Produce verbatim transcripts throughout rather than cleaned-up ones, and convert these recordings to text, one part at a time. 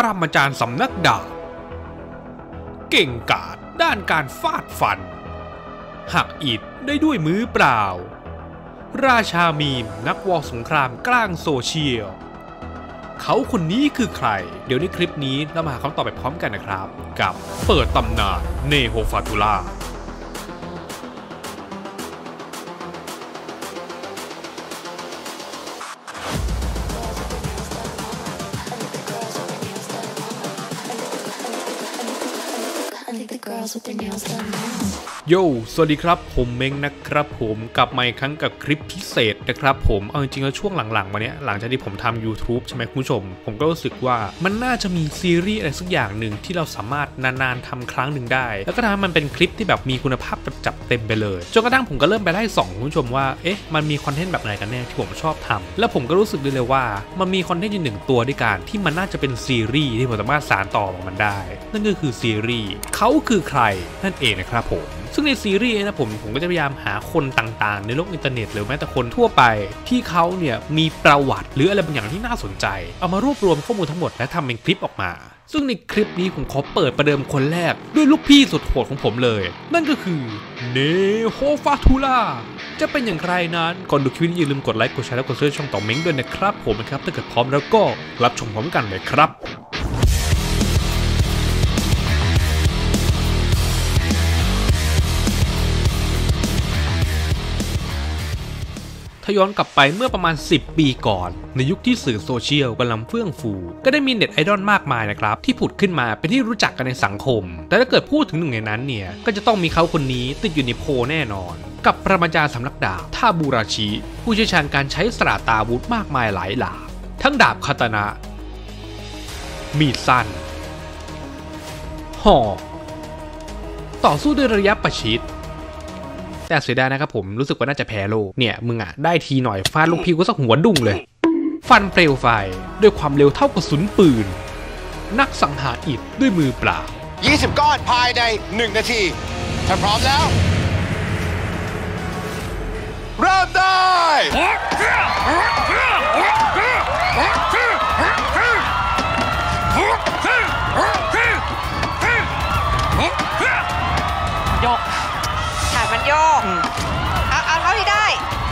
รมาจารย์สำนักดาบเก่งกาจด้านการฟาดฟันหักอิฐได้ด้วยมือเปล่าราชามีมนักวอลสงครามกลางโซเชียลเขาคนนี้คือใครเดี๋ยวในคลิปนี้เรามาหาคำตอบไปพร้อมกันนะครับกับเปิดตำนานเนโฮฟาตูล่าโยสวัสดีครับผมเม้งนะครับผมกลับมาอีกครั้งกับคลิปพิเศษนะครับผมเอาจริงๆแล้วช่วงหลังๆมาเนี้ยหลังจากที่ผมทำ YouTube ใช่ไหมคุณผู้ชมผมก็รู้สึกว่ามันน่าจะมีซีรีส์อะไรสักอย่างหนึ่งที่เราสามารถนานๆทำครั้งหนึ่งได้แล้วก็ทำให้มันเป็นคลิปที่แบบมีคุณภาพแบบจับเต็มไปเลยจนกระทั่งผมก็เริ่มไปไล่ส่องคุณผู้ชมว่าเอ๊ะมันมีคอนเทนต์แบบไหนกันแน่ที่ผมชอบทำแล้วผมก็รู้สึกเลยว่ามันมีคอนเทนต์อยู่หนึ่งตัวด้วยกันที่มันน่าจะเป็นซีรีส์ที่ผมสามารถสานต่อมันได้นั่นก็คือซีรีส์เขาคือใครนั่นเองนะครับผมซึ่งในซีรีส์นะผมผมก็จะพยายามหาคนต่างๆในโลกอินเทอร์เน็ตหรือแม้แต่คนทั่วไปที่เขาเนี่ยมีประวัติหรืออะไรบางอย่างที่น่าสนใจเอามารวบรวมข้อมูลทั้งหมดและทำเป็นคลิปออกมาซึ่งในคลิปนี้ผมขอเปิดประเดิมคนแรกด้วยลูกพี่สุดโหดของผมเลยนั่นก็คือเนโฮฟาตูล่าจะเป็นอย่างไรนั้นก่อนดูคลิปนี้อย่าลืมกดไลค์กดแชร์และกดซับสไครบ์ช่องต่อเม้งด้วยนะครับผมนะครับถ้าเกิดพร้อมแล้วก็รับชมพร้อมกันเลยครับถ้าย้อนกลับไปเมื่อประมาณสิบปีก่อนในยุคที่สื่อโซเชียลกำลังเฟื่องฟูก็ได้มีเน็ตไอดอลมากมายนะครับที่ผุดขึ้นมาเป็นที่รู้จักกันในสังคมแต่ถ้าเกิดพูดถึงหนึ่งในนั้นเนี่ยก็จะต้องมีเขาคนนี้ติดอยู่ในโพลแน่นอนกับปรมาจารย์สำนักดาบทาบูราชิผู้เชี่ยวชาญการใช้สระตาอาวุธมากมายหลายหลากทั้งดาบคาตานะมีดสั้นหอกต่อสู้ด้วยระยะประชิดแต่เสียดายนะครับผมรู้สึกว่าน่าจะแพ้โลกเนี่ยมึงอ่ะได้ทีหน่อยฟาดลูกพี่กูสักหัวดุ้งเลยฟันเปลวไฟด้วยความเร็วเท่ากระสุนปืนนักสังหารอิฐด้วยมือเปล่ายี่สิบก้อนภายในหนึ่งนาทีถ้าพร้อมแล้วเริ่มได้โยกฐานมันโยกเอาเอาเท่าที่ได้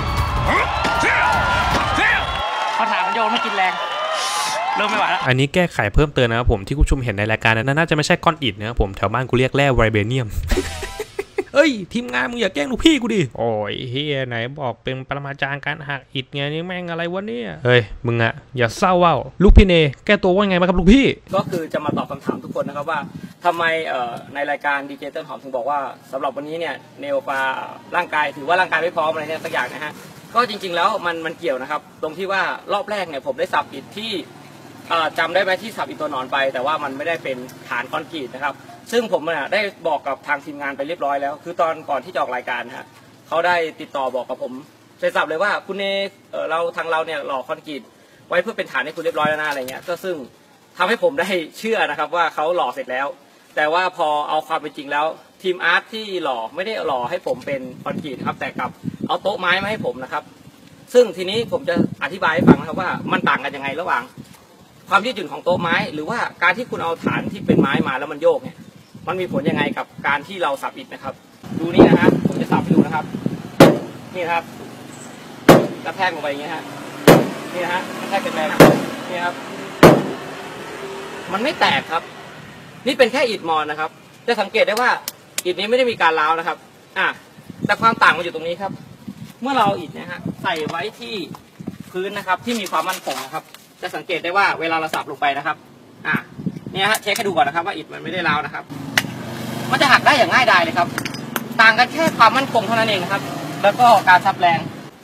พอฐานมันโยกไม่กินแรงเริ่มไม่ไหวแล้วอันนี้แก้ไขเพิ่มเติมนะครับผมที่คุณผู้ชมเห็นในรายการนั้นน่าจะไม่ใช่ก้อนอิฐนะครับผมแถวบ้านกูเรียกแร่ไวเบเนียมเอ้ยทีมงานมึงอย่าแกล้งลูกพี่กูดิโอ้ยเฮียไหนบอกเป็นปรมาจารย์การหักอิฐไงนี่แม่งอะไรวะเนี่ยเฮ้ยมึงอะอย่าเศร้าว่าวลูกพี่เนแก้ตัวว่าไงบ้างครับลูกพี่ก็คือจะมาตอบคำถามทุกคนนะครับว่าทำไมในรายการดีเจเติ้ลหอมถึงบอกว่าสำหรับวันนี้เนี่ยเนโอฟาร่างกายถือว่าร่างกายไม่พร้อมอะไรเนี่ยสักอย่างนะฮะก็จริงๆแล้วมันมันเกี่ยวนะครับตรงที่ว่ารอบแรกเนี่ยผมได้สับอิฐที่จำได้ไหมที่สับอิฐตัวหนอนไปแต่ว่ามันไม่ได้เป็นฐานคอนกรีตนะครับซึ่งผมเนี่ยได้บอกกับทางทีมงานไปเรียบร้อยแล้วคือตอนก่อนที่จะออกรายการนะฮะเขาได้ติดต่อบอกกับผมเสร็จสับเลยว่าคุณเนเราทางเราเนี่ยหล่อคอนกรีตไว้เพื่อเป็นฐานให้คุณเรียบร้อยแล้วนะอะไรเงี้ยก็ซึ่งทำให้ผมได้เชื่อนะครับว่าเขาหล่อเสร็จแล้วแต่ว่าพอเอาความเป็นจริงแล้วทีมอาร์ตที่หล่อไม่ได้หล่อให้ผมเป็นคอนกรีตครับแต่กลับเอาโต๊ะไม้มาให้ผมนะครับซึ่งทีนี้ผมจะอธิบายให้ฟังนะครับว่ามันต่างกันยังไงระหว่างความยืดหยุ่นของโต๊ะไม้หรือว่าการที่คุณเอาฐานที่เป็นไม้มาแล้วมันโยกเนี่ยมันมีผลยังไงกับการที่เราสับอิฐนะครับดูนี่นะฮะผมจะสับให้ดูนะครับนี่นะครับกระแทกลงไปอย่างนี้ฮะนี่นะฮะกระแทกเป็นแรงนี่ครับมันไม่แตกครับนี่เป็นแค่อิฐมอนนะครับจะสังเกตได้ว่าอิฐนี้ไม่ได้มีการร้าวนะครับอ่ะแต่ความต่างมันอยู่ตรงนี้ครับเมื่อเราอิฐนะฮะใส่ไว้ที่พื้นนะครับที่มีความมั่นคงนะครับจะสังเกตได้ว่าเวลาเราสับลงไปนะครับอ่ะเนี่ยฮะเช็คให้ดูก่อนนะครับว่าอิฐมันไม่ได้ร้าวนะครับมันจะหักได้อย่างง่ายดายเลยครับต่างกันแค่ความมั่นคงเท่านั้นเองครับแล้วก็การซับแรง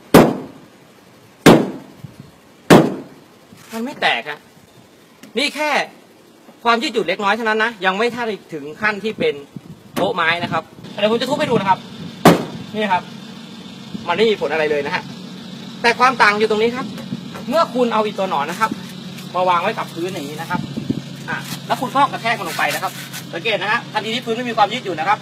มันไม่แตกฮะนี่แค่ความยืดหยุ่นเล็กน้อยเท่านั้นนะยังไม่ถึงขั้นที่เป็นโต๊ะไม้นะครับเดี๋ยวผมจะทุบให้ดูนะครับนี่ครับมันไม่มีผลอะไรเลยนะฮะแต่ความต่างอยู่ตรงนี้ครับเมื่อคุณเอาอิฐตัวหนอนนะครับมาวางไว้กับพื้นอย่างนี้นะครับอ่ะแล้วคุณก็กระแทกมันลงไปนะครับสังเกตนะฮะทันทีที่พื้นไม่มีความยืดหยุ่นนะครับ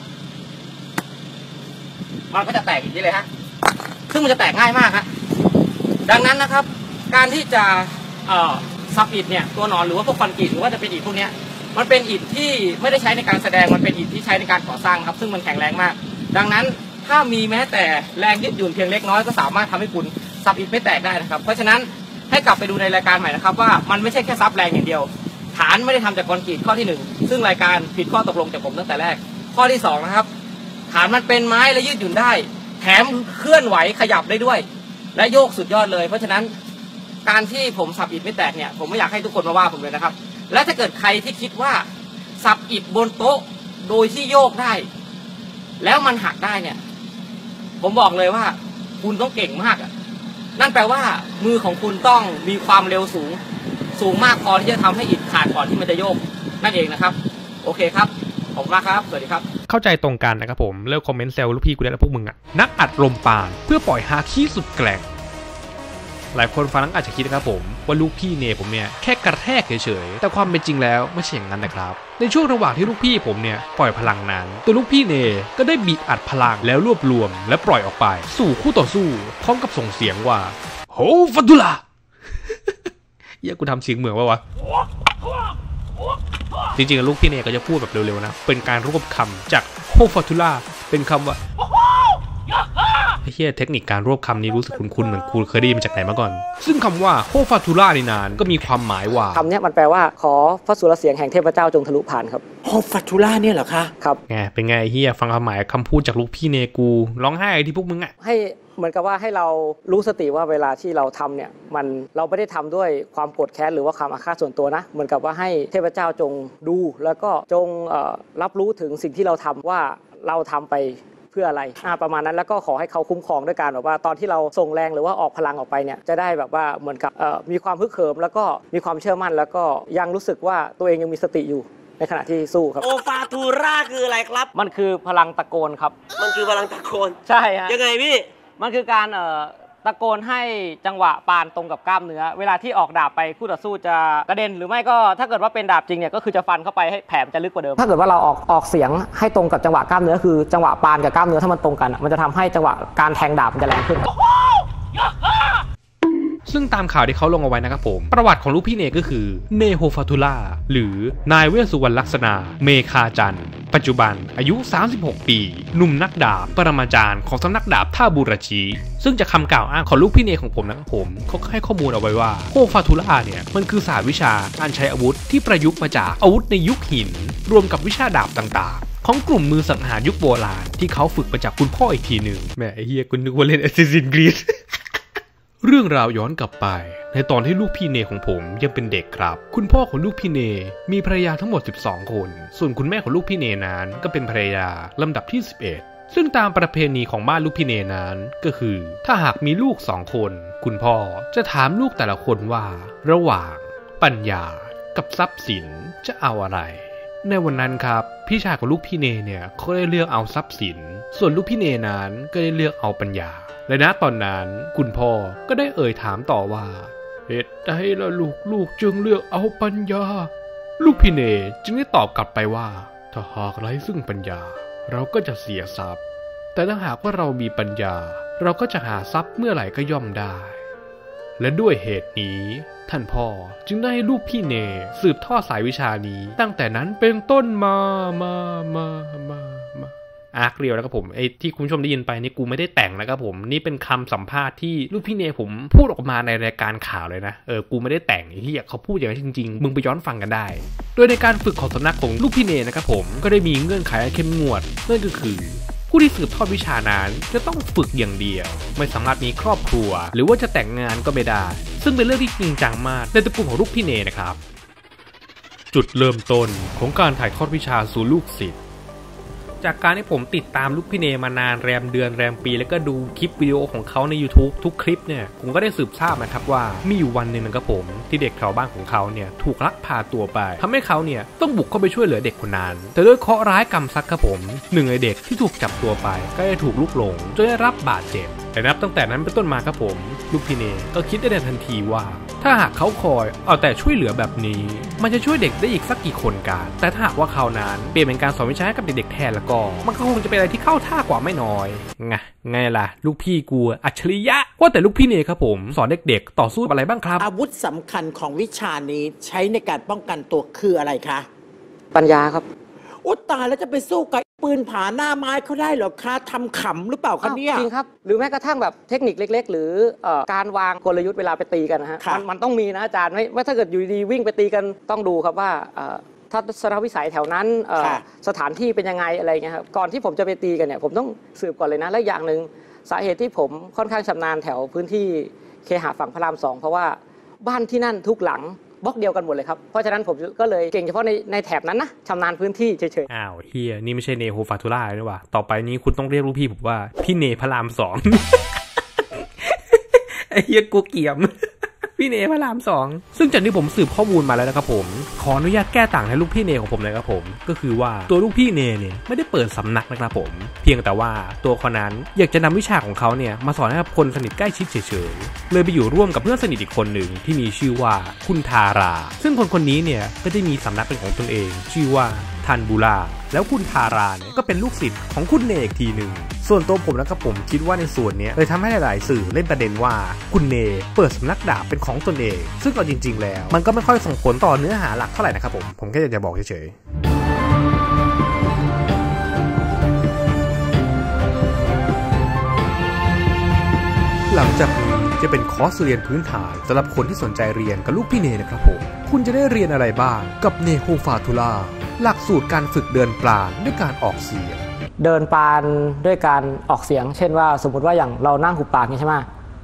มันก็จะแตกอย่างนี้เลยฮะซึ่งมันจะแตกง่ายมากฮะดังนั้นนะครับการที่จะเอ่อซับอิฐเนี่ยตัวหนอนหรือว่าพวกคอนกรีตหรือว่าจะเป็นอิฐพวกนี้มันเป็นอิฐที่ไม่ได้ใช้ในการแสดงมันเป็นอิฐที่ใช้ในการก่อสร้างครับซึ่งมันแข็งแรงมากดังนั้นถ้ามีแม้แต่แรงยืดหยุ่นเพียงเล็กน้อยก็สามารถทำให้คุณซับอิฐไม่แตกได้นะครับเพราะฉะนั้นให้กลับไปดูในรายการใหม่นะครับว่ามันไม่ใช่แค่ซับแรงอย่างเดียวฐานไม่ได้ทำจากคอนกรีตข้อที่หนึ่งซึ่งรายการผิดข้อตกลงจากผมตั้งแต่แรกข้อที่สองนะครับฐานมันเป็นไม้และยืดหยุ่นได้แถมเคลื่อนไหวขยับได้ด้วยและโยกสุดยอดเลยเพราะฉะนั้นการที่ผมสับอิฐไม่แตกเนี่ยผมไม่อยากให้ทุกคนมาว่าผมเลยนะครับและถ้าเกิดใครที่คิดว่าสับอิฐบนโต๊ะโดยที่โยกได้แล้วมันหักได้เนี่ยผมบอกเลยว่าคุณต้องเก่งมากอ่ะนั่นแปลว่ามือของคุณต้องมีความเร็วสูงสูงมากพอที่จะทำให้อิฐขาดก่อนที่มันจะโยกนั่นเองนะครับโอเคครับขอบคุณมากครับสวัสดีครับเข้าใจตรงกันนะครับผมเลิกคอมเมนต์เซลลูกพี่กูได้แล้วพวกมึงอ่ะนักอัดลมปานเพื่อปล่อยฮาคีสุดแกร่งหลายคนฟังแล้วอาจจะคิดนะครับผมว่าลูกพี่เนผมเนี่ยแค่กระแทกเฉยๆแต่ความเป็นจริงแล้วไม่ใช่อย่างนั้นนะครับในช่วงระหว่างที่ลูกพี่ผมเนี่ยปล่อยพลังนั้นตัวลูกพี่เนก็ได้บีบอัดพลังแล้วรวบรวมและปล่อยออกไปสู่คู่ต่อสู้พร้อมกับส่งเสียงว่าโฮฟัตุลาเหี้ยกูทำเสียงเหมือนว่าวะจริงๆลูกพี่เนก็จะพูดแบบเร็วๆนะเป็นการรวบคำจากโฮฟัตุลาเป็นคำว่าไอ้เหี้ยเทคนิคการรวบคำนี้รู้สึกคุ้นๆเหมือนกูเคยได้ยินมาจากไหนมาก่อนซึ่งคำว่าโฮฟาทูล่าในนานก็มีความหมายว่าคำนี้มันแปลว่าขอพระสุรเสียงแห่งเทพเจ้าจงทะลุผ่านครับโฮฟาทูล่าเนี่ยเหรอคะครับไงเป็นไงไอ้เหี้ยฟังความหมายคำพูดจากลูกพี่เนกูร้องไห้ไอ้ที่พวกมึงอ่ะให้เหมือนกับว่าให้เรารู้สติว่าเวลาที่เราทำเนี่ยมันเราไม่ได้ทำด้วยความโกรธแค้นหรือว่าความอาฆาตส่วนตัวนะเหมือนกับว่าให้เทพเจ้าจงดูแล้วก็จงรับรู้ถึงสิ่งที่เราทำว่าเราทำไปเพื่ออะไรอ่าประมาณนั้นแล้วก็ขอให้เขาคุ้มครองด้วยการแบบว่าตอนที่เราส่งแรงหรือว่าออกพลังออกไปเนี่ยจะได้แบบว่าเหมือนกับมีความฮึกเหิมแล้วก็มีความเชื่อมั่นแล้วก็ยังรู้สึกว่าตัวเองยังมีสติอยู่ในขณะที่สู้ครับโอฟาทูราคืออะไรครับมันคือพลังตะโกนครับมันคือพลังตะโกนใช่ฮะยังไงพี่มันคือการเอ่อตะโกนให้จังหวะปานตรงกับกล้ามเนื้อเวลาที่ออกดาบไปคู่ต่อสู้จะกระเด็นหรือไม่ก็ถ้าเกิดว่าเป็นดาบจริงเนี่ยก็คือจะฟันเข้าไปให้แผลจะลึกกว่าเดิมถ้าเกิดว่าเราออกออกเสียงให้ตรงกับจังหวะกล้ามเนื้อคือจังหวะปานกับกล้ามเนื้อถ้ามันตรงกันมันจะทำให้จังหวะการแทงดาบมันจะแรงขึ้นซึ่งตามข่าวที่เขาลงเอาไว้นะครับผมประวัติของลูกพี่เนก็คือเนโฮฟาทูล่าหรือนายเวสสุวรรณลักษณะเมคาจันทร์ปัจจุบันอายุสามสิบหกปีหนุ่มนักดาบปรมาจารย์ของสำนักดาบท่าบูราชีซึ่งจากคำกล่าวอ้างของลูกพี่เนของผมนะครับผมเขาให้ข้อมูลเอาไว้ว่าโฮฟาทูล่าเนี่ยมันคือศาสตร์วิชาการใช้อาวุธที่ประยุกต์มาจากอาวุธในยุคหินรวมกับวิชาดาบต่างๆของกลุ่มมือสังหารยุคโบราณที่เขาฝึกมาจากคุณพ่ออีกทีหนึ่งแหมไอ้เหี้ยกูนึกว่าเล่น Assassin's Creed เรื่องราวย้อนกลับไปในตอนที่ลูกพี่เนของผมยังเป็นเด็กครับคุณพ่อของลูกพี่เนมีภรรยาทั้งหมดสิบสองคนส่วนคุณแม่ของลูกพี่เนนั้นก็เป็นภรรยาลำดับที่สิบเอ็ดซึ่งตามประเพณีของบ้านลูกพี่เนนั้นก็คือถ้าหากมีลูกสองคนคุณพ่อจะถามลูกแต่ละคนว่าระหว่างปัญญากับทรัพย์สินจะเอาอะไรในวันนั้นครับพี่ชายของลูกพี่เนเนี่ยเขาได้เลือกเอาทรัพย์สินส่วนลูกพี่เนนั้นก็ได้เลือกเอาปัญญาและณตอนนั้นคุณพ่อก็ได้เอ่ยถามต่อว่าเหตุใดล่ะลูกลูกจึงเลือกเอาปัญญาลูกพี่เนจึงได้ตอบกลับไปว่าถ้าหากไร้ซึ่งปัญญาเราก็จะเสียทรัพย์แต่ถ้าหากว่าเรามีปัญญาเราก็จะหาทรัพย์เมื่อไหร่ก็ย่อมได้และด้วยเหตุนี้ท่านพ่อจึงได้ให้ลูกพี่เนสืบทอดสายวิชานี้ตั้งแต่นั้นเป็นต้นมามามามามาอาร์คเรียวแล้วครับผมไอ้ที่คุณผู้ชมได้ยินไปนี่กูไม่ได้แต่งนะครับผมนี่เป็นคำสัมภาษณ์ที่ลูกพี่เนผมพูดออกมาในรายการข่าวเลยนะเออกูไม่ได้แต่งไอ้ที่เขาพูดอย่างนั้นจริงๆมึงไปย้อนฟังกันได้โดยในการฝึกของสำนักของลูกพี่เนนะครับผมก็ได้มีเงื่อนไขเข้มงวดนั่นก็คือผู้ที่สืบทอดวิชานั้นจะต้องฝึกอย่างเดียวไม่สามารถมีครอบครัวหรือว่าจะแต่งงานก็ไม่ได้ซึ่งเป็นเรื่องที่จริงจังมากในตระกูลของลูกพี่เนนะครับจุดเริ่มต้นของการถ่ายทอดวิชาสู่ลูกศิษย์จากการที่ผมติดตามลูกพี่เนมานานแรมเดือนแรมปีแล้วก็ดูคลิปวิดีโอของเขาใน YouTube ทุกคลิปเนี่ยผมก็ได้สืบทราบนะครับว่ามีอยู่วันหนึ่งนะครับผมที่เด็กแถวบ้านของเขาเนี่ยถูกลักพาตัวไปทำให้เขาเนี่ยต้องบุกเข้าไปช่วยเหลือเด็กคนนั้นแต่ด้วยเคราะห์ร้ายกรรมซัดครับผมหนึ่งในเด็กที่ถูกจับตัวไปก็ได้ถูกลุกหลงจนได้รับบาดเจ็บแต่นับตั้งแต่นั้นเป็นต้นมาครับผมลูกพี่เนก็คิดได้ในทันทีว่าถ้าหากเขาคอยเอาแต่ช่วยเหลือแบบนี้มันจะช่วยเด็กได้อีกสักกี่คนกันแต่ถ้าหากว่าเขานั้นเปลี่ยนเป็นการสอนวิชาให้กับเด็กๆแทนแล้วก็มันก็คงจะเป็นอะไรที่เข้าท่ากว่าไม่น้อยไงไงล่ะลูกพี่กูอัจฉริยะว่าแต่ลูกพี่เนครับผมสอนเด็กๆต่อสู้อะไรบ้างครับอาวุธสำคัญของวิชานี้ใช้ในการป้องกันตัวคืออะไรคะปัญญาครับอุยตายแล้วจะไปสู้กับปืนผาหน้าไม้เขาได้เหรอคะทำขำหรือเปล่าคะเนี่ยจริงครับหรือแม้กระทั่งแบบเทคนิคเล็กๆหรือการวางกลยุทธ์เวลาไปตีกันนะฮะมันมันต้องมีนะอาจารย์ไม่ว่าถ้าเกิดอยู่ดีวิ่งไปตีกันต้องดูครับว่าทัศนวิสัยแถวนั้นสถานที่เป็นยังไงอะไรเงี้ยครับก่อนที่ผมจะไปตีกันเนี่ยผมต้องสืบก่อนเลยนะและอย่างหนึ่งสาเหตุที่ผมค่อนข้างชำนาญแถวพื้นที่เคหะฝั่งพระรามสองเพราะว่าบ้านที่นั่นทุกหลังบล็อกเดียวกันหมดเลยครับเพราะฉะนั้นผมก็เลยเก่งเฉพาะในในแถบนั้นนะชำนาญพื้นที่เฉยๆอ้าวเฮียนี่ไม่ใช่เนโฮฟาทูล่าเลยว่ะต่อไปนี้คุณต้องเรียกลูกพี่ผมว่าพี่เนพระรามสองไอ้เฮียกูเกี่ยมพี่เนพระรามสองซึ่งจากที่ผมสืบข้อมูลมาแล้วนะครับผมขออนุญาตแก้ต่างให้ลูกพี่เนของผมเลยครับผมก็คือว่าตัวลูกพี่เนเนี่ยไม่ได้เปิดสำนักนะครับผมเพียงแต่ว่าตัวคนนั้นอยากจะนำวิชาของเขาเนี่ยมาสอนให้กับคนสนิทใกล้ชิดเฉยๆเลยไปอยู่ร่วมกับเพื่อนสนิทอีกคนหนึ่งที่มีชื่อว่าคุณทาราซึ่งคนคนนี้เนี่ยก็ได้มีสำนักเป็นของตนเองชื่อว่าทันบูราแล้วคุณทาราเนี่ยก็เป็นลูกศิษย์ของคุณเนอีกทีหนึ่งส่วนตัวผมนะครับผมคิดว่าในส่วนนี้เลยทำให้หลายๆสื่อเล่นประเด็นว่าคุณเนเปิดสำนักดาบเป็นของตนเองซึ่งเอาจริงๆแล้วมันก็ไม่ค่อยส่งผลต่อเนื้อหาหลักเท่าไหร่นะครับผมผมแค่อยากจะบอกเฉยๆหลังจากนี้จะเป็นคอร์สเรียนพื้นฐานสำหรับคนที่สนใจเรียนกับลูกพี่เนนะครับผมคุณจะได้เรียนอะไรบ้างกับเนโฮฟาทูล่าหลักสูตรการฝึกเดินปราณด้วยการออกเสียงเดินปราณด้วยการออกเสียงเช่นว่าสมมติว่าอย่างเรานั่งหุบปากนี่ใช่ไหม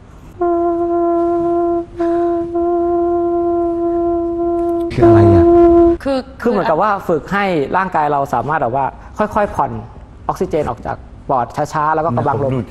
คืออะไรอ่ะคือคือเหมือนกับว่าฝึกให้ร่างกายเราสามารถแบบว่าค่อยๆผ่อนออกซิเจนออกจากปอดช้าๆแล้วก็กำลังลม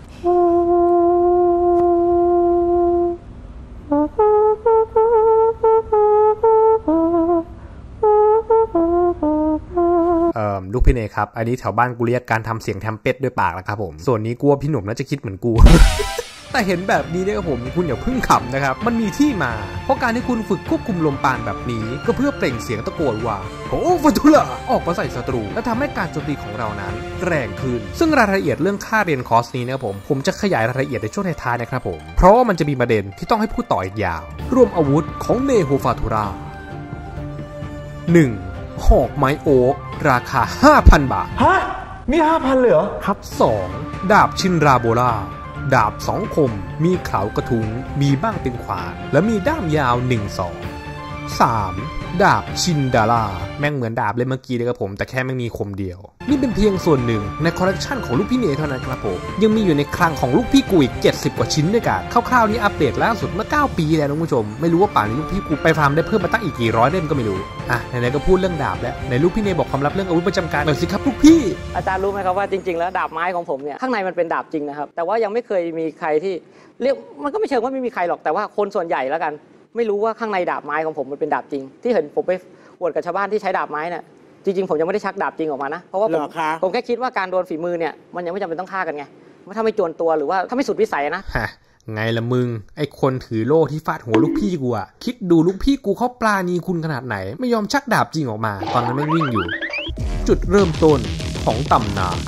ลูกพี่เนครับอันนี้แถวบ้านกูเรียกการทำเสียงแทมเป็ดด้วยปากนะครับผมส่วนนี้กลัวพี่หนุ่มน่าจะคิดเหมือนกู แต่เห็นแบบนี้เนี่ยครับผมคุณอย่าเพิ่งขำนะครับมันมีที่มาเพราะการที่คุณฝึกควบคุมลมปราณแบบนี้ก็เพื่อเปล่งเสียงตะโกนว่าโอ้ฟาทูล่าออกมาใส่ศัตรูและทำให้การโจมตีของเรานั้นแรงขึ้นซึ่งรายละเอียดเรื่องค่าเรียนคอร์สนี้นะครับผมผมจะขยายรายละเอียดในช่วงท้ายๆนะครับผมเพราะว่ามันจะมีประเด็นที่ต้องให้พูดต่ออีกยาวรวมอาวุธของเนโฮฟาทูล่า หนึ่งหอกไม้โอ๊กราคา ห้าพัน บาทฮะมี ห้าพัน เลยเหรอครับสองดาบชินราโบราดาบสองคมมีเข่ากระทุ้งมีบ้างเป็นขวานและมีด้ามยาวหนึ่งศอก สามดาบชินดาราแม่งเหมือนดาบเลยเมื่อกี้เลยครับผมแต่แค่ไม่มีคมเดียวนี่เป็นเพียงส่วนหนึ่งในคอลเลกชันของลูกพี่เนเท่านั้นครับผมยังมีอยู่ในคลังของลูกพี่กูอีกเจ็ดสิบกว่าชิ้นด้วยกันคร่าวๆนี้อัปเดตล่าสุดเมื่อเก้าปีแล้วนะคุณผู้ชมไม่รู้ว่าป่านนี้ลูกพี่กูไปฟาร์มได้เพิ่มมาตั้งอีกกี่ร้อยเล่มก็ไม่รู้อ่ะไหนๆก็พูดเรื่องดาบแล้วในลูกพี่เนบอกความลับเรื่องอาวุธประจำการหน่อยสิครับลูกพี่อาจารย์รู้ไหมครับว่าจริงๆแล้วดาบไม้ของผมเนี่ยข้างในมันเป็นดาบจริงนะครับแต่ว่ายังไม่เคยมีใครที่เรียกมันก็ไม่เชิงว่าไม่มีใครหรอกแต่ว่าคนส่วนใหญ่แล้วกันไม่รู้ว่าข้างในดาบไม้ของผมมันเป็นดาบจริงที่เห็นผมไปอวดกับชาวบ้านที่ใช้ดาบไม้เนี่ยจริงๆผมยังไม่ได้ชักดาบจริงออกมานะเพราะว่าผมผมแค่คิดว่าการโดนฝีมือเนี่ยมันยังไม่จำเป็นต้องฆ่ากันไงถ้าไม่จวนตัวหรือว่าถ้าไม่สุดวิสัยนะฮะไงละมึงไอคนถือโล่ที่ฟาดหัวลูกพี่กูอะคิดดูลูกพี่กูเขาปลาณีคุณขนาดไหนไม่ยอมชักดาบจริงออกมาตอนนั้นไม่วิ่งอยู่จุดเริ่มต้นของตำนาน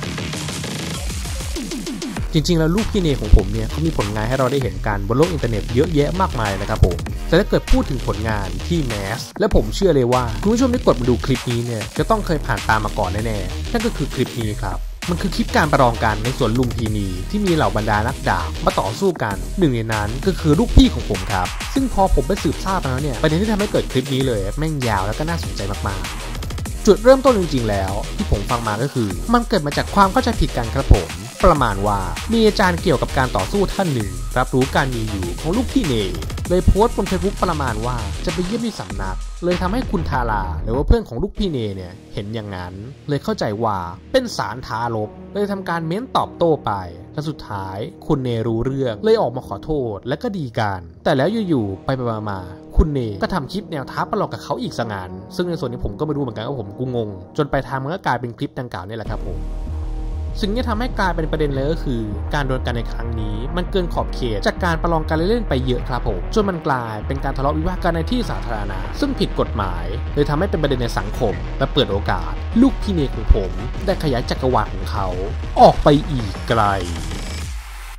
จริงๆแล้วลูกพี่เนของผมเนี่ยเขามีผลงานให้เราได้เห็นกันบนโลกอินเทอร์เน็ตเยอะแยะมากมายนะครับผมแต่ถ้าเกิดพูดถึงผลงานที่แมสและผมเชื่อเลยว่าคุณผู้ชมที่กดมาดูคลิปนี้เนี่ยจะต้องเคยผ่านตามมาก่อนแน่ๆนั่นก็คือคลิปนี้ครับมันคือคลิปการประลองกันในสวนลุมพินีที่มีเหล่าบรรดานักดาบมาต่อสู้กันหนึ่งในนั้นก็คือลูกพี่ของผมครับซึ่งพอผมไปสืบทราบมาแล้วเนี่ยประเด็นที่ทำให้เกิดคลิปนี้เลยแม่งยาวแล้วก็น่าสนใจมากๆจุดเริ่มต้นจริงๆแล้วที่ผมฟังมาก็คือมันเกิดมาจากความเข้าใจผิดกันครับผมประมาณว่ามีอาจารย์เกี่ยวกับการต่อสู้ท่านหนึ่งรับรู้การมีอยู่ของลูกพี่เนเลยโพสต์บนเฟซบุ๊กประมาณว่าจะไปเยี่ยมที่สำนักเลยทำให้คุณทาราหรือว่าเพื่อนของลูกพี่เนเนี่ยเห็นอย่างนั้นเลยเข้าใจว่าเป็นสารท้าลบเลยทำการเม้นตอบโต้ไปและสุดท้ายคุณเนรู้เรื่องเลยออกมาขอโทษและก็ดีกันแต่แล้วอยู่ๆไปๆมาๆคุณเนก็ทำคลิปแนวท้าประลองกับเขาอีกซะงั้นซึ่งในส่วนนี้ผมก็ไม่รู้เหมือนกันว่าผมกูงงจนไปทางมันก็กลายเป็นคลิปดังกล่าวนี่แหละครับผมสิ่งที่ทำให้กลายเป็นประเด็นเลยก็คือการดวลกันในครั้งนี้มันเกินขอบเขตจากการประลองการเล่นไปเยอะครับผมจนมันกลายเป็นการทะเลาะวิวาทกันในที่สาธารณะซึ่งผิดกฎหมายเลยทำให้เป็นประเด็นในสังคมและเปิดโอกาสลูกพี่เนของผมได้ขยายจักรวาลของเขาออกไปอีกไกล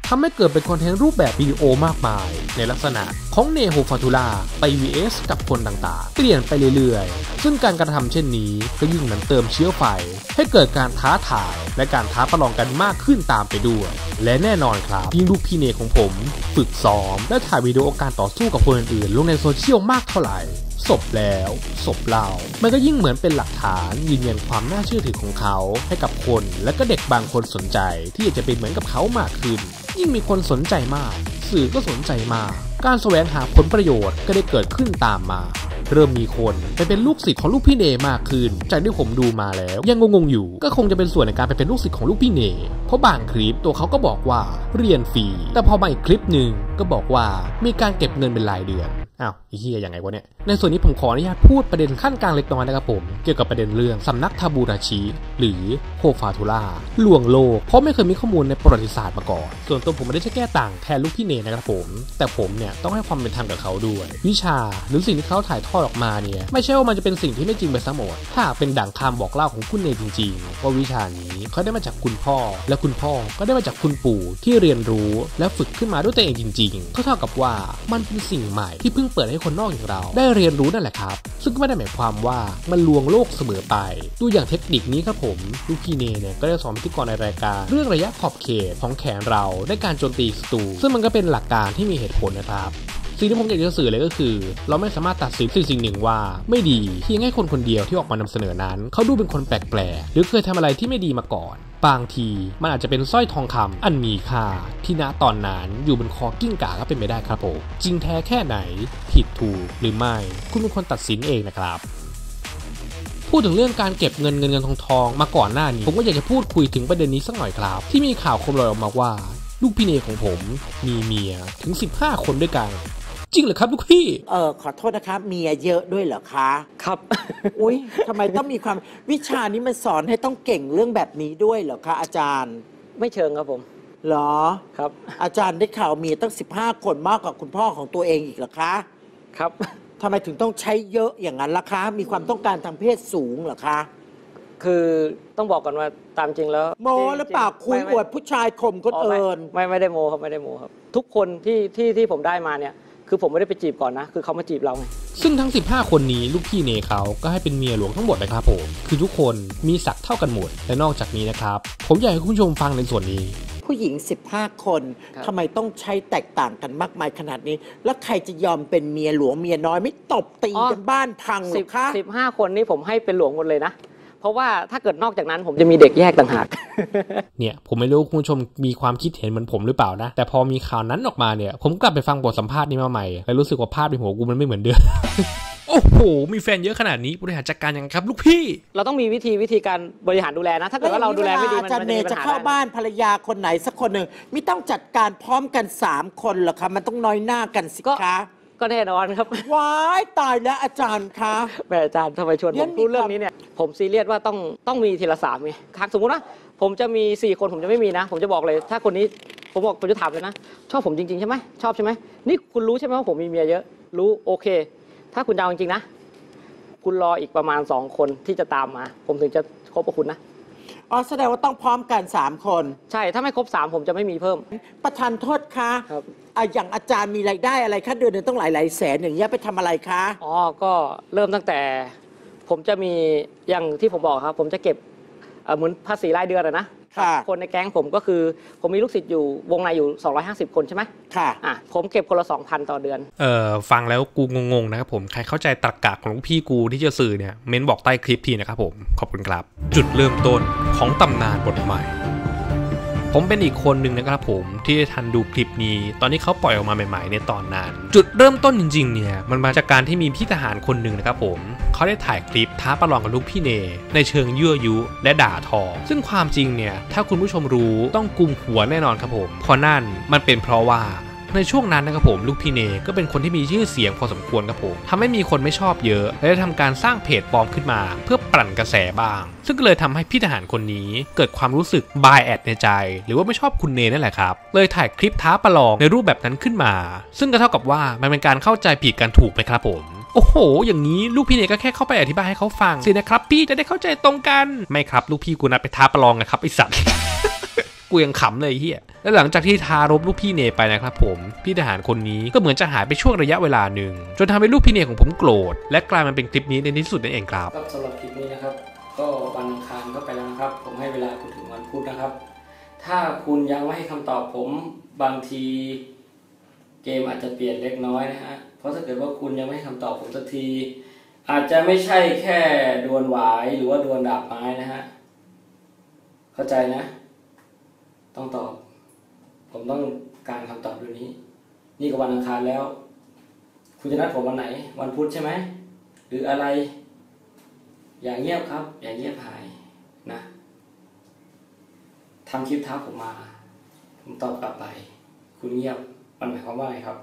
ทำให้เกิดเป็นคอนเทนต์รูปแบบวิดีโอมากมายในลักษณะของเนโฮฟาตูล่าไป วี เอส กับคนต่างๆเปลี่ยนไปเรื่อยๆซึ่งการกระทำเช่นนี้ก็ยิ่งเหมือนเติมเชื้อไฟให้เกิดการท้าทายและการท้าประลองกันมากขึ้นตามไปด้วยและแน่นอนครับยิ่งลูกพี่เนของผมฝึกซ้อมและถ่ายวิดีโอการต่อสู้กับคนอื่นๆลงในโซเชียลมากเท่าไหร่ศพแล้วศพเล่ามันก็ยิ่งเหมือนเป็นหลักฐานยืนยันความน่าเชื่อถือของเขาให้กับคนและก็เด็กบางคนสนใจที่อยากจะเป็นเหมือนกับเขามากขึ้นยิ่งมีคนสนใจมากสื่อก็สนใจมากการแสวงหาผลประโยชน์ก็ได้เกิดขึ้นตามมาเริ่มมีคนไปเป็นลูกศิษย์ของลูกพี่เนมากขึ้นจากที่ผมดูมาแล้วยังงงๆอยู่ก็คงจะเป็นส่วนในการไปเป็นลูกศิษย์ของลูกพี่เนเพราะบางคลิปตัวเขาก็บอกว่าเรียนฟรีแต่พอมาอีกคลิปหนึ่งก็บอกว่ามีการเก็บเงินเป็นรายเดือนอ้าวไอ้เหี้ยยังไงวะเนี่ยในส่วนนี้ผมขออนุญาตพูดประเด็นขั้นกลางเล็กน้อยนะครับผมเกี่ยวกับประเด็นเรื่องสำนักทาบูราชิหรือโฮฟาทูล่าลวงโลกเพราะไม่เคยมีข้อมูลในประวัติศาสตร์มาก่อนส่วนตัวผมไม่ได้จะแก้ต่างแทนลูกพี่เนนะครับผมแต่ผมเนี่ยต้องให้ความเป็นธรรมกับเขาด้วยวิชาหรือสิ่งที่เขาถ่ายทอดออกมาเนี่ยไม่ใช่ว่ามันจะเป็นสิ่งที่ไม่จริงไปซะหมดถ้าเป็นดั่งคำบอกเล่าของคุณเนจริงๆว่าวิชานี้เขาได้มาจากคุณพ่อและคุณพ่อก็ได้มาจากคุณปู่ที่เรียนรู้และฝึกขึ้นมาด้วยตัวเองจริงๆก็เท่ากับว่ามันเป็นสิ่งใหม่ที่เพิ่งเปิดให้คนนอกอย่างเราได้เรียนรู้นั่นแหละครับซึ่งก็ไม่ได้หมายความว่ามันลวงโลกเสมอไปดูอย่างเทคนิคนี้ครับผมลูกพี่เนเนี่ยก็ได้สอนพิธีกรในรายการเรื่องระยะขอบเขตของแขนเราในการโจมตีศัตรูซึ่งมันก็เป็นหลักการที่มีเหตุผลนะครับสิ่งที่ผมอยากจะสื่อเลยก็คือเราไม่สามารถตัดสินสิ่งสิ่งหนึ่งว่าไม่ดีเพียงให้คนคนเดียวที่ออกมานำเสนอนั้นเขาดูเป็นคนแปลกๆหรือเคยทำอะไรที่ไม่ดีมาก่อนบางทีมันอาจจะเป็นสร้อยทองคำอันมีค่าที่ณตอนนั้นอยู่บนคอกิ้งก่าก็เป็นไปได้ครับผมจริงแท้แค่ไหนผิดถูกหรือไม่คุณเป็นคนตัดสินเองนะครับพูดถึงเรื่องการเก็บเงินเงินเงินทองทองมาก่อนหน้านี้ผมก็อยากจะพูดคุยถึงประเด็นนี้สักหน่อยครับที่มีข่าวโคมลอยออกมาว่าลูกพี่เนของผมมีเมียถึงสิบห้าคนด้วยกันจริงเหรอครับลูกพี่เออขอโทษนะครับเมียเยอะด้วยเหรอคะครับอุ้ยทำไมต้องมีความวิชานี้มันสอนให้ต้องเก่งเรื่องแบบนี้ด้วยเหรอคะอาจารย์ไม่เชิงครับผมเหรอครับอาจารย์ได้ข่าวเมียตั้งสิบห้าคนมากกว่าคุณพ่อของตัวเองอีกเหรอคะครับทำไมถึงต้องใช้เยอะอย่างนั้นล่ะคะมีความต้องการทางเพศสูงเหรอคะคือต้องบอกก่อนว่าตามจริงแล้วโมหรือเปล่าคุยอวดผู้ชายข่มคนอื่นไม่ไม่ได้โมครับไม่ได้โมครับทุกคนที่ที่ที่ผมได้มาเนี่ยคือผมไม่ได้ไปจีบก่อนนะคือเขามาจีบเราไงซึ่งทั้งสิบห้าคนนี้ลูกพี่เนเขาก็ให้เป็นเมียหลวงทั้งหมดเลยครับผมคือทุกคนมีศักดิ์เท่ากันหมดและนอกจากนี้นะครับผมอยากให้คุณผู้ชมฟังในส่วนนี้ผู้หญิงสิบห้าคนทำไมต้องใช้แตกต่างกันมากมายขนาดนี้แล้วใครจะยอมเป็นเมียหลวงเมียน้อยไม่ตบตีกันบ้านพังหรอคะสิบห้าคนนี้ผมให้เป็นหลวงหมดเลยนะเพราะว่าถ้าเกิดนอกจากนั้นผมจะมีเด็กแยกต่างหากเนี่ยผมไม่รู้คุณผู้ชมมีความคิดเห็นเหมือนผมหรือเปล่านะแต่พอมีข่าวนั้นออกมาเนี่ยผมกลับไปฟังบทสัมภาษณ์นี้มาใหม่แล้วรู้สึกว่าภาพในหัวกูมันไม่เหมือนเดิม โอ้โหมีแฟนเยอะขนาดนี้บริหารจัดการยังไงครับลูกพี่เราต้องมีวิธีวิธีการบริหารดูแลนะถ้าเกิดว่าเราดูแลไม่ดีมันจะมีปัญหาจะเข้าบ้านภรรยาคนไหนสักคนหนึ่งไม่ต้องจัดการพร้อมกันสามคนหรอคะมันต้องน้อยหน้ากันสิคะก็แน่นอนครับว้ายตายแล้วอาจารย์คะแม่อาจารย์ทำไมชวนผมพูดเรื่องนี้เนี่ยผมซีเรียสว่าต้องต้องมีทีละสามไงครั้งสมมติว่าผมจะมีสี่คนผมจะไม่มีนะผมจะบอกเลยถ้าคนนี้ผมบอกผมจะถามเลยนะชอบผมจริงๆใช่ไหมชอบใช่ไหมนี่คุณรู้ใช่ไหมว่าผมมีเมียเยอะรู้โอเคถ้าคุณจะเอาจริงๆนะคุณรออีกประมาณสองคนที่จะตามมาผมถึงจะคบกับคุณนะอ๋อแสดงว่าต้องพร้อมกันสามคนใช่ถ้าไม่ครบสามผมจะไม่มีเพิ่มประธานโทษคะครับอย่างอาจารย์มีรายได้อะไรคะเดือนนึงต้องหลายหลายแสนอย่างเงี้ยไปทำอะไรคะอ๋อก็เริ่มตั้งแต่ผมจะมีอย่างที่ผมบอกครับผมจะเก็บเหมือนภาษีรายเดือนนะคนในแก๊งผมก็คือผมมีลูกศิษย์อยู่วงในอยู่สองร้อยห้าสิบคนใช่ไหมค่ะอ่ะผมเก็บคนละ สองพัน ต่อเดือนเอ่อฟังแล้วกูงงๆนะครับผมใครเข้าใจตรรกะของลูกพี่กูที่จะสื่อเนี่ยเม้นบอกใต้คลิปทีนะครับผมขอบคุณครับจุดเริ่มต้นของตำนานบทใหม่ผมเป็นอีกคนหนึ่งนะครับผมที่ได้ทันดูคลิปนี้ตอนที่เขาปล่อยออกมาใหม่ๆในตอนนั้นจุดเริ่มต้นจริงๆเนี่ยมันมาจากการที่มีพี่ทหารคนหนึ่งนะครับผมเขาได้ถ่ายคลิปท้าประลองกับลูกพี่เนในเชิงยั่วยุและด่าทอซึ่งความจริงเนี่ยถ้าคุณผู้ชมรู้ต้องกุมหัวแน่นอนครับผมเพราะนั่นมันเป็นเพราะว่าในช่วงนั้นนะครับผมลูกพี่เนก็เป็นคนที่มีชื่อเสียงพอสมควรครับผมทำให้มีคนไม่ชอบเยอะและได้ทำการสร้างเพจปลอมขึ้นมาเพื่อปั่นกระแสบ้างซึ่งก็เลยทำให้พี่ทหารคนนี้เกิดความรู้สึกบายแอดในใจหรือว่าไม่ชอบคุณเนนั่นแหละครับเลยถ่ายคลิปท้าประลองในรูปแบบนั้นขึ้นมาซึ่งก็เท่ากับว่ามันเป็นการเข้าใจผิดกันถูกไหมครับผมโอ้โหอย่างนี้ลูกพี่เนก็แค่เข้าไปอธิบายให้เขาฟังสินะครับพี่จะได้เข้าใจตรงกันไม่ครับลูกพี่กูนัดไปท้าประลองนะครับไอสัตว์กูยังขำเลยเฮียและหลังจากที่ทารบลูกพี่เนไปนะครับผมพี่ทหารคนนี้ก็เหมือนจะหายไปช่วงระยะเวลาหนึ่งจนทำให้ลูกพี่เนของผมโกรธและกลายมาเป็นคลิปนี้ในที่สุดนั่นเองครับสำหรับคลิปนี้นะครับก็วันอังคารก็ไปแล้วนะครับผมให้เวลาคุณถึงวันพุธนะครับถ้าคุณยังไม่ให้คำตอบผมบางทีเกมอาจจะเปลี่ยนเล็กน้อยนะฮะเพราะถ้าเกิดว่าคุณยังไม่ให้คำตอบผมสักทีอาจจะไม่ใช่แค่ดวลหวายหรือว่าดวลดาบไม้นะฮะเข้าใจนะต้องตอบผมต้องการคำตอบเรื่องนี้นี่ก็วันอังคารแล้วคุณจะนัดผมวันไหนวันพุธใช่ไหมหรืออะไรอย่างเงียบครับอย่างเงียบหายนะทำคลิปท้าผมมาผมตอบกลับไปคุณเงียบมันหมายความว่าไงครับ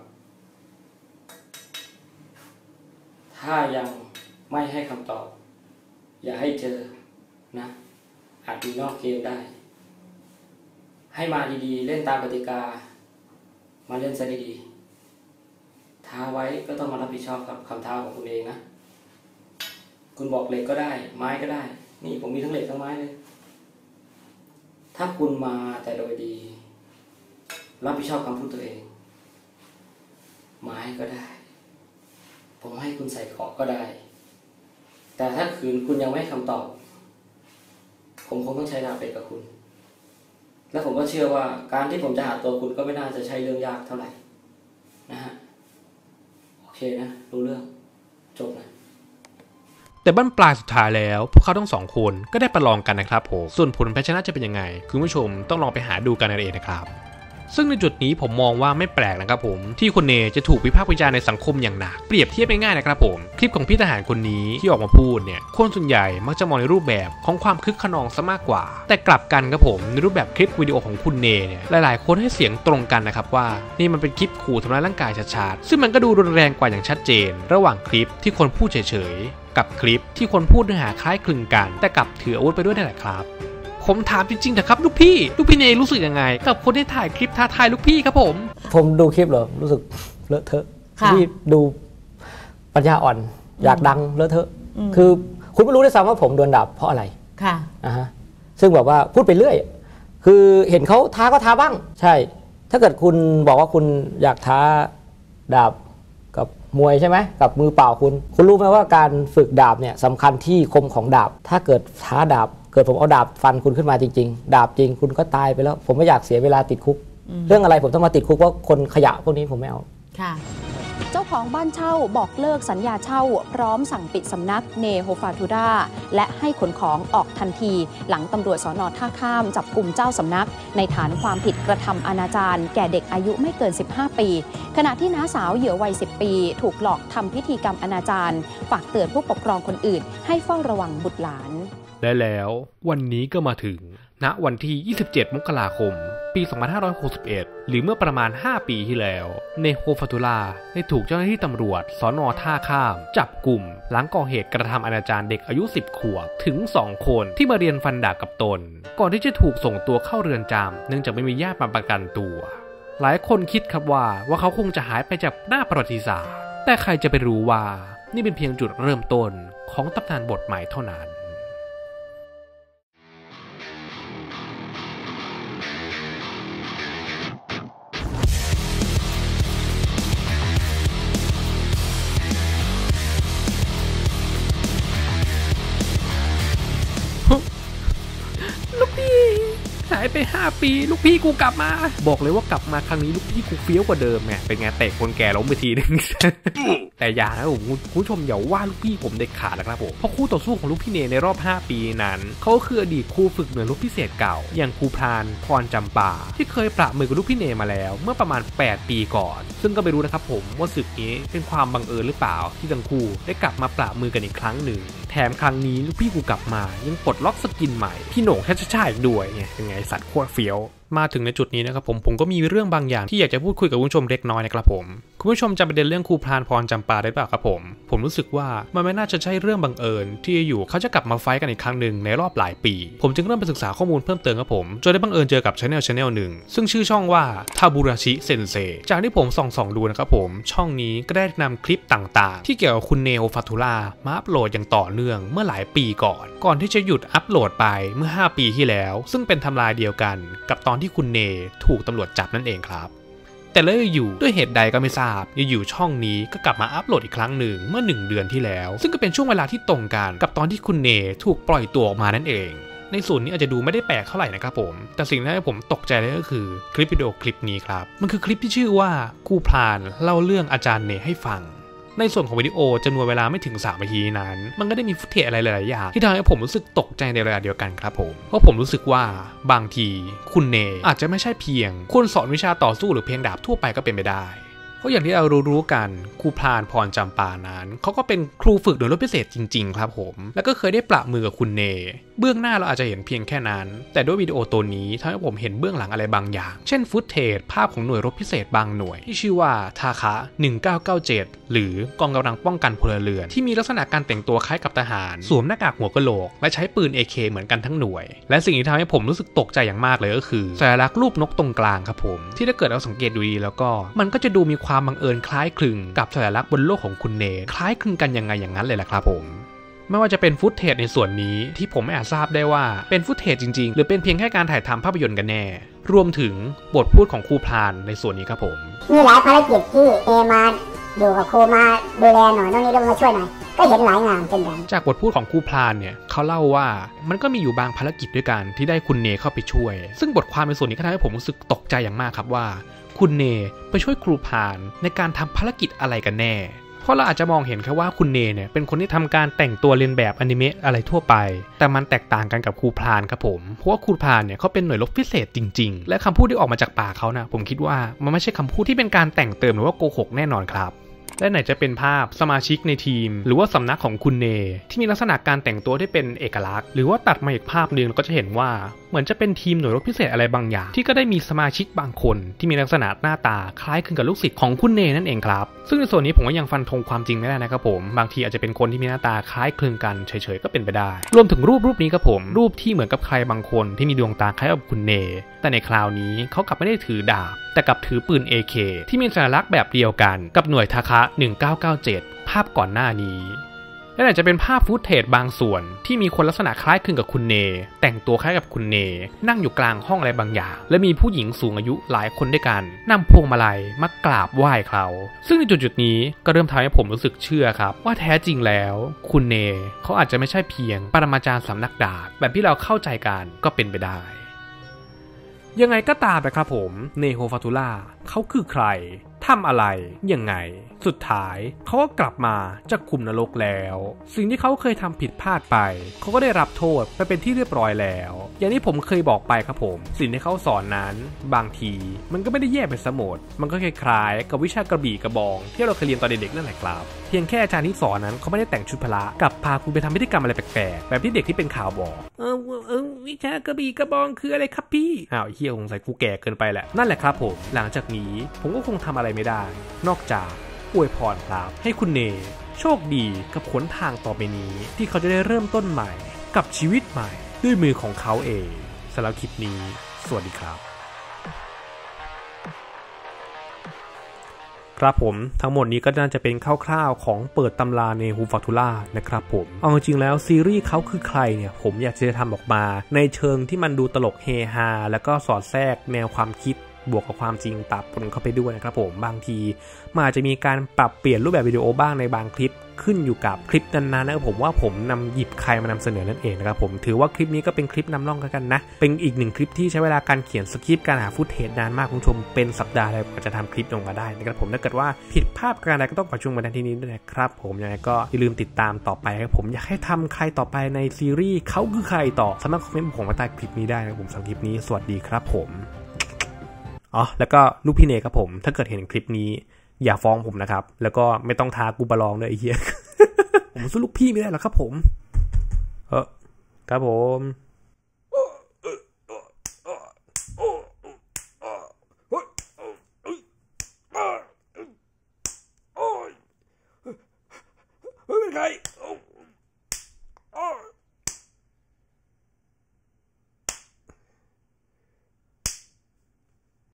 ถ้ายังไม่ให้คำตอบอย่าให้เจอนะอาจมีนอกเกมได้ให้มาดีๆเล่นตามกติกามาเล่นซะดีๆท้าไว้ก็ต้องมารับผิดชอบครับคำท้าของคุณเองนะคุณบอกเหล็กก็ได้ไม้ก็ได้นี่ผมมีทั้งเหล็กทั้งไม้เลยถ้าคุณมาแต่โดยดีรับผิดชอบคำพูดตัวเองไม้ก็ได้ผมให้คุณใส่เกราะก็ได้แต่ถ้าคืนคุณยังไม่ให้คำตอบผมคงต้องใช้ดาบเป็ดกับคุณและผมก็เชื่อว่าการที่ผมจะหาตัวคุณก็ไม่น่าจะใช้เรื่องยากเท่าไหร่นะฮะโอเคนะรู้เรื่องจบนะแต่บั้นปลายสุดท้ายแล้วพวกเขาทั้งสองคนก็ได้ประลองกันนะครับผมส่วนผลแพ้ชนะจะเป็นยังไงคุณผู้ชมต้องลองไปหาดูกันเองนะครับซึ่งในจุดนี้ผมมองว่าไม่แปลกนะครับผมที่คุณเนจะถูกวิพากษ์วิจารณ์ในสังคมอย่างหนักเปรียบเทียบง่ายๆนะครับผมคลิปของพี่ทหารคนนี้ที่ออกมาพูดเนี่ยคนส่วนใหญ่มักจะมองในรูปแบบของความคึกขนองซะมากกว่าแต่กลับกันครับผมในรูปแบบคลิปวิดีโอของคุณเนเนี่ยหลายๆคนให้เสียงตรงกันนะครับว่านี่มันเป็นคลิปขู่ทำร้ายร่างกายชัดๆซึ่งมันก็ดูรุนแรงกว่าอย่างชัดเจนระหว่างคลิปที่คนพูดเฉยๆกับคลิปที่คนพูดเนื้อหาคล้ายคลึงกันแต่กลับถืออาวุธไปด้วยนั่นแหละครับผมถามจริงๆเถอะครับลูกพี่ลูกพี่เนรู้สึกยังไงกับคนที่ถ่ายคลิปท้าทายลูกพี่ครับผมผมดูคลิปเหรอรู้สึกเลอะเทอะที่ดูปัญญาอ่อนอยากดังเลอะเทอะคือคุณไม่รู้ด้วยซ้ำว่าผมโดนด่าเพราะอะไรค่ะอ่าฮะซึ่งแบบว่าพูดไปเรื่อยคือเห็นเขาท้าก็ท้าบ้างใช่ถ้าเกิดคุณบอกว่าคุณอยากท้าดาบกับมวยใช่ไหมกับมือเปล่าคุณคุณรู้ไหมว่าการฝึกดาบเนี่ยสำคัญที่คมของดาบถ้าเกิดท้าดาบเกิดผมเอาดาบฟันคุณขึ้นมาจริงๆดาบจริงคุณก็ตายไปแล้วผมไม่อยากเสียเวลาติดคุกเรื่องอะไรผมต้องมาติดคุกเพราะคนขยะพวกนี้ผมไม่เอาค่ะเจ้าของบ้านเช่าบอกเลิกสัญญาเช่าพร้อมสั่งปิดสำนักเนโฮฟาทูราและให้ขนของออกทันทีหลังตำรวจสน.ท่าข้ามจับกลุ่มเจ้าสำนักในฐานความผิดกระทำอนาจารแก่เด็กอายุไม่เกินสิบห้าปีขณะที่น้าสาวเหยื่อวัยสิบปีถูกหลอกทำพิธีกรรมอนาจารฝากเตือนผู้ปกครองคนอื่นให้เฝ้าระวังบุตรหลานและแล้ววันนี้ก็มาถึงณวันที่ยี่สิบเจ็ดมกราคมปีสองพันห้าร้อยหกสิบเอ็ดหรือเมื่อประมาณห้าปีที่แล้วเนโฮฟาทูราได้ถูกเจ้าหน้าที่ตำรวจสน.ท่าข้ามจับกลุ่มหลังก่อเหตุกระทำอนาจารเด็กอายุสิบขวบถึงสองคนที่มาเรียนฟันดาบกับตนก่อนที่จะถูกส่งตัวเข้าเรือนจำเนื่องจากไม่มีญาติมาประกันตัวหลายคนคิดครับว่าว่าเขาคงจะหายไปจากหน้าประวัติศาสตร์แต่ใครจะไปรู้ว่านี่เป็นเพียงจุดเริ่มต้นของตำนานบทใหม่เท่านั้นลูกพี่หายไปห้าปีลูกพี่กูกลับมาบอกเลยว่ากลับมาครั้งนี้ลูกพี่กูเฟี้ยวกว่าเดิมไงเป็นไงเตะคนแก่ล้มไปทีนึง แต่อย่านะผมคุณผู้ชมอย่าว่าลูกพี่ผมเด็ดขาดนะครับผมเพราะคู่ต่อสู้ของลูกพี่เนในรอบห้าปีนั้นเขาคืออดีตครูฝึกหน่วยรบพิเศษเก่าอย่างครูพรานพรจำปาที่เคยปราบมือกับลูกพี่เนมาแล้วเมื่อประมาณแปดปีก่อนซึ่งก็ไม่รู้นะครับผมว่าศึกนี้เป็นความบังเอิญหรือเปล่าที่ทั้งคู่ได้กลับมาปราบมือกันอีกครั้งหนึ่งแถมครั้งนี้ลูกพี่กูกลับมายังปลดล็อกสกินใหม่พี่โหน่งแค่ช่ายๆด้วยไงยังไงสัตว์โคตรเฟี้ยวมาถึงในจุดนี้นะครับผมผมก็มีเรื่องบางอย่างที่อยากจะพูดคุยกับคุณผู้ชมเล็กน้อยนะครับผมคุณผู้ชมจำประเด็นเรื่องครูพรานพรจำปาได้เปล่าครับผมผมรู้สึกว่ามันไม่น่าจะใช่เรื่องบังเอิญที่อยู่เขาจะกลับมาไฟท์กันอีกครั้งหนึ่งในรอบหลายปีผมจึงเริ่มไปศึกษาข้อมูลเพิ่มเติมครับผมจนได้บังเอิญเจอกับช anel channel หนึ่งซึ่งชื่อช่องว่าทาบุราชิเซนเซจากที่ผมส่องส่องดูนะครับผมช่องนี้ก็ได้นำคลิปต่างๆที่เกี่ยวกับคุณเนโฮฟาทูรามาอัปโหลดอย่างต่อเนื่องเมื่อหลายปีก่อนก่อนที่จะหยุดอัปโหลดไปเมื่อห้าปีที่แล้วซึ่งเป็นไทม์ไลน์เดียวกันกับตอนอนที่คุณเนถูกตำรวจจับนั่นเองครับแต่แล้วอยู่ด้วยเหตุใดก็ไม่ทราบอยู่ๆช่องนี้ก็กลับมาอัปโหลดอีกครั้งหนึ่งเมื่อหนึ่งเดือนที่แล้วซึ่งก็เป็นช่วงเวลาที่ตรงกันกับตอนที่คุณเนถูกปล่อยตัวออกมานั่นเองในส่วนนี้อาจจะดูไม่ได้แปลกเท่าไหร่นะครับผมแต่สิ่งที่ผมตกใจเลยก็คือคลิปวิดีโอคลิปนี้ครับมันคือคลิปที่ชื่อว่าครูพลานเล่าเรื่องอาจารย์เนให้ฟังในส่วนของวิดีโอจำนวนเวลาไม่ถึงสามนาทีนั้นมันก็ได้มีฟุตเทจอะไรหลายๆอย่างที่ทำให้ผมรู้สึกตกใจในเวลาเดียวกันครับผมเพราะผมรู้สึกว่าบางทีคุณเนอาจจะไม่ใช่เพียงคนสอนวิชาต่อสู้หรือเพียงดาบทั่วไปก็เป็นไปได้เพราะอย่างที่เรารู้ๆกันครูพลานพรจำปานั้นเขาก็เป็นครูฝึกหน่วยรบพิเศษจริงๆครับผมแล้วก็เคยได้ประมือกับคุณเนเบื้องหน้าเราอาจจะเห็นเพียงแค่นั้นแต่ด้วยวิดีโอตัวนี้ทำให้ผมเห็นเบื้องหลังอะไรบางอย่างเช่นฟุตเทจภาพของหน่วยรบพิเศษบางหน่วยที่ชื่อว่าทาคะหนึ่งเก้าเก้าเจ็ดหรือกองกำลังป้องกันพลเรือนที่มีลักษณะการแต่งตัวคล้ายกับทหารสวมหน้ากากหัวกะโหลกและใช้ปืน เอ เค เหมือนกันทั้งหน่วยและสิ่งที่ทำให้ผมรู้สึกตกใจอย่างมากเลยก็คือสัญลักษณ์รูปนกตรงกลางครับผมที่ถ้าเกิดเราสังเกตดูดีแล้วก็มันก็จะดูมีความบังเอิญคล้ายคลึงกับสัญลักษณ์บนโลกของคุณเนคล้ายคลึงกันยังไงอย่างนั้นเลยแหละครับผมไม่ว่าจะเป็นฟุตเทจในส่วนนี้ที่ผมไม่อาจทราบได้ว่าเป็นฟุตเทจจริงๆหรือเป็นเพียงแค่การถ่ายทำภาพยนตร์กันแน่รวมถึงบทพูดของครูพลานในส่วนนี้ครับผมมีหลายภารกิจที่เอมาอยู่กับครูมาดูแลหน่อยตรงนี้ต้องมาช่วยหน่อยก็เห็นหลายงานเป็นอย่างจากบทพูดของครูพลานเนี่ยเขาเล่าว่ามันก็มีอยู่บางภารกิจด้วยกันที่ได้คุณเนเข้าไปช่วยซึ่งบทความในส่วนนี้ก็ทำให้ผมรู้สึกตกใจอย่างมากครับว่าคุณเนไปช่วยครูพลานในการทำภารกิจอะไรกันแน่เพราะเราอาจจะมองเห็นแค่ว่าคุณเนเนี่ยเป็นคนที่ทำการแต่งตัวเลียนแบบอนิเมะอะไรทั่วไปแต่มันแตกต่างกันกับครูพลานครับผมเพราะว่าครูพลานเนี่ยเขาเป็นหน่วยรบพิเศษจริงๆและคำพูดที่ออกมาจากปากเขานะผมคิดว่ามันไม่ใช่คำพูดที่เป็นการแต่งเติมหรือว่าโกหกแน่นอนครับและไหนจะเป็นภาพสมาชิกในทีมหรือว่าสำนักของคุณเนที่มีลักษณะการแต่งตัวที่เป็นเอกลักษณ์หรือว่าตัดมาอีกภาพนึงก็จะเห็นว่าเหมือนจะเป็นทีมหน่วยรบพิเศษอะไรบางอย่างที่ก็ได้มีสมาชิกบางคนที่มีลักษณะหน้าตาคล้ายคลึงกับลูกศิษย์ของคุณเนนั่นเองครับซึ่งในส่วนนี้ผมก็ยังฟันธงความจริงไม่ได้นะครับผมบางทีอาจจะเป็นคนที่มีหน้าตาคล้ายคลึงกันเฉยๆก็เป็นไปได้รวมถึงรูปรูปนี้ครับผมรูปที่เหมือนกับใครบางคนที่มีดวงตาคล้ายกับคุณเนแต่ในคราวนี้เขากลับไม่ได้ถือดาบแต่กลับถือปืน เอ เค ที่มีสัญลักษณ์แบบเดียวกันกับหน่วยทาคะหนึ่งเก้าเก้าเจ็ดภาพก่อนหน้านี้และอาจจะเป็นภาพฟุตเทจบางส่วนที่มีคนลักษณะคล้ายคลึงกับคุณเนแต่งตัวคล้ายกับคุณเนนั่งอยู่กลางห้องอะไรบางอย่างและมีผู้หญิงสูงอายุหลายคนด้วยกันนำพวงมาลัยมากราบไหว้เขาซึ่งในจุดๆนี้ก็เริ่มทำให้ผมรู้สึกเชื่อครับว่าแท้จริงแล้วคุณเนเขาอาจจะไม่ใช่เพียงปรมาจารย์สำนักดาบแบบที่เราเข้าใจกันก็เป็นไปได้ยังไงก็ตามนะครับผมเนโฮฟาตูล่าเขาคือใครทำอะไรยังไงสุดท้ายเขาก็กลับมาจากขุมนรกแล้วสิ่งที่เขาเคยทำผิดพลาดไปเขาก็ได้รับโทษไปเป็นที่เรียบร้อยแล้วอย่างที่ผมเคยบอกไปครับผมสิ่งที่เขาสอนนั้นบางทีมันก็ไม่ได้แย่ไปซะหมดมันก็คล้ายๆกับวิชากระบี่กระบองที่เราเคยเรียนตอนเด็กๆนั่นแหละครับเพียงแค่อาจารย์ที่สอนนั้นเขาไม่ได้แต่งชุดพละกับพาคุณไปทำพฤติกรรมอะไรแปลกๆแบบที่เด็กที่เป็นข่าวบอกเออเออวิชากระบี่กระบองคืออะไรครับพี่อ้าวเฮียคงใส่กูแก่เกินไปแหละนั่นแหละครับผมหลังจากนี้ผมก็คงทำอะไรไม่ได้นอกจากอวยพรครับให้คุณเนโชคดีกับหนทางต่อไปนี้ที่เขาจะได้เริ่มต้นใหม่กับชีวิตใหม่ด้วยมือของเขาเองสำหรับคลิปนี้สวัสดีครับครับผมทั้งหมดนี้ก็น่าจะเป็นคร่าวๆของเปิดตำราเนโฮฟาตูล่านะครับผมเอาจริงๆแล้วซีรีส์เขาคือใครเนี่ยผมอยากจะทำออกมาในเชิงที่มันดูตลกเฮฮาแล้วก็สอดแทรกแนวความคิดบวกกับความจริงปะปนเข้าไปด้วยนะครับผมบางทีมันอาจจะมีการปรับเปลี่ยนรูปแบบวิดีโอบ้างในบางคลิปขึ้นอยู่กับคลิปนั้นๆนะครับผมว่าผมนำหยิบใครมานำเสนอนั่นเองนะครับผมถือว่าคลิปนี้ก็เป็นคลิปนำร่องกันนะเป็นอีกหนึ่งคลิปที่ใช้เวลาการเขียนสคริปต์การหาฟุตเทจนานมากคุณผู้ชมเป็นสัปดาห์เลยกว่าจะทำคลิปลงมาได้นะครับผมถ้าเกิดว่าผิดพลาดการใดก็ต้องขอชุมมาในที่นี้ด้วยนะครับผมยังไงก็อย่าลืมติดตามต่อไปครับผมอยากให้ทำใครต่อไปในซีรีส์เขาคือใครต่อสามารถคอมเมนต์ผมมาใต้คลิปนี้ได้นะผมสำหรับคลิปนี้สวัสดีครับผมอ๋อแล้วก็ลูกพี่เนครับผมถ้าเกิดเห็นคลิปนี้อย่าฟ้องผมนะครับแล้วก็ไม่ต้องท้ากูประลองด้วยไอ้เหี้ย ผมสู้ลูกพี่ไม่ได้หรอกครับผมเออครับผมไม่เป็นใคร